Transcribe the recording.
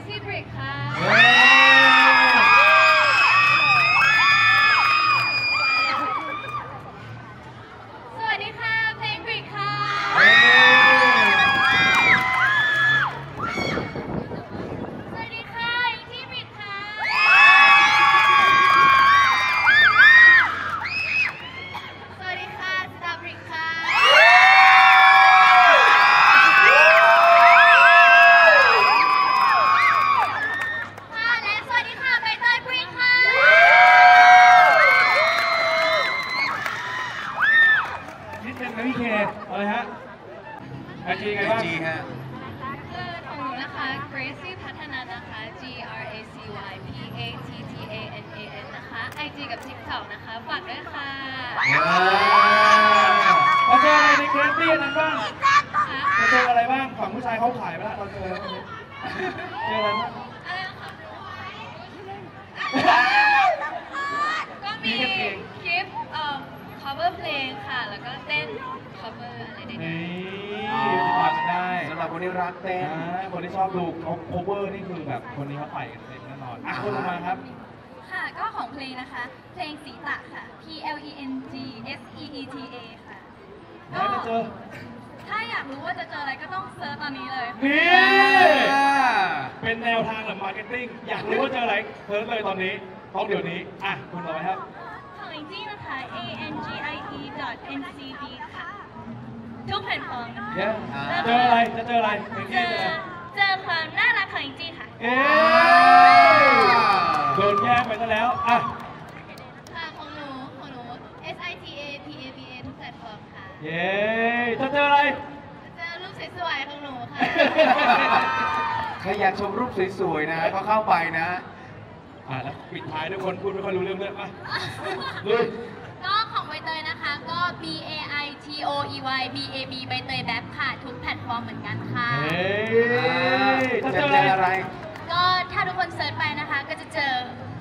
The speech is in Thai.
Crazy Brick ค่ะสวัสดีค่ะเพลง Brick ค่ะสวัสดีค่ะที่ Brick ค่ะสวัสดีค่ะสตาร์ Brick ค่ะพี่เคอะไรฮะไอจีไงบ้างคือของหนูนะคะ Gracie พัฒนานะคะ GRACY PATTANAN นะคะ IG กับ TikTok นะคะฝากด้วยค่ะมาเจออะไรใน Gracie นั้นบ้างมาเจออะไรบ้างฝั่งผู้ชายเขาขายไปแล้วเราเจออะไรบ้างเจออะไรบ้างก็มีคลิปcover เพลงค่ะแล้วก็เต้น cover อะไรได้ได้สำหรับคนที่รักเต้นคนที่ชอบดู cover นี่คือแบบคนนี้เขาไปกันเต็มแน่นอนคนลงมาครับค่ะก็ของเพลงนะคะเพลงสีตะค่ะ PLENGSEETA ค่ะก็จะเจอถ้าอยากรู้ว่าจะเจออะไรก็ต้องเซิร์ชตอนนี้เลยนี่เป็นแนวทางหรือมาร์เก็ตติ้งอยากรู้ว่าเจออะไรเซิร์ชเลยตอนนี้ต้องเดี๋ยวนี้คุณต่อไปครับของอิงจี้นะคะ angie.ncb ค่ะทุกแพลตฟอร์มนะคะเจออะไรจะเจออะไรเจอความน่ารักของอิงจี้ค่ะโดนแย่งไปซะแล้วค่ะของหนูSITAPABA ทุกแพลตฟอร์มค่ะเย้จะเจออะไรเจอรูปสวยๆของหนูค่ะใครอยากชมรูปสวยๆนะก็เข้าไปนะแล้วปิดท้ายด้วยคนพูดไม่ค่อยรู้เรื่องด้วยป่ะลุยก็ของใบเตยนะคะก็ BAITOEYBAB ใบเตยแบบค่ะทุกแพลตฟอร์มเหมือนกันค่ะจะเจออะไรก็ถ้าทุกคนเซิร์ชไปนะคะก็จะเจอ